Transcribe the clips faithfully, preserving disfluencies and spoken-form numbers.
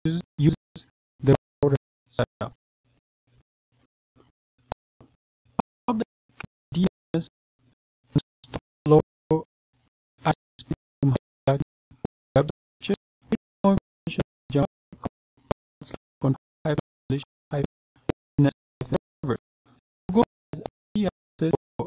uses, uses the router setup. Public D N S low access from web searches with more information jump on five D N S server. Google has access for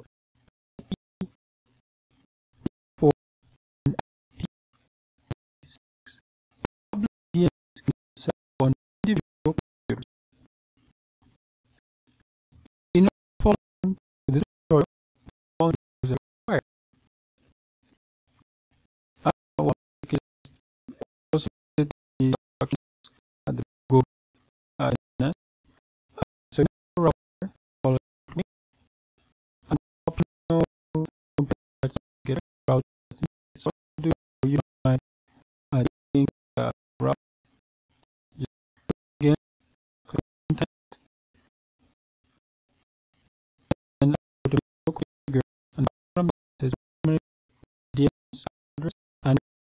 for an I P six. Public D N S can be set on individual computers. In order to follow the tutorial, all is required. I want to also the instructions at the Google uh, D N S. Uh, so router follow me and optional components get router. So do you mind uh, doing uh, router again content and to configure and from D N S address and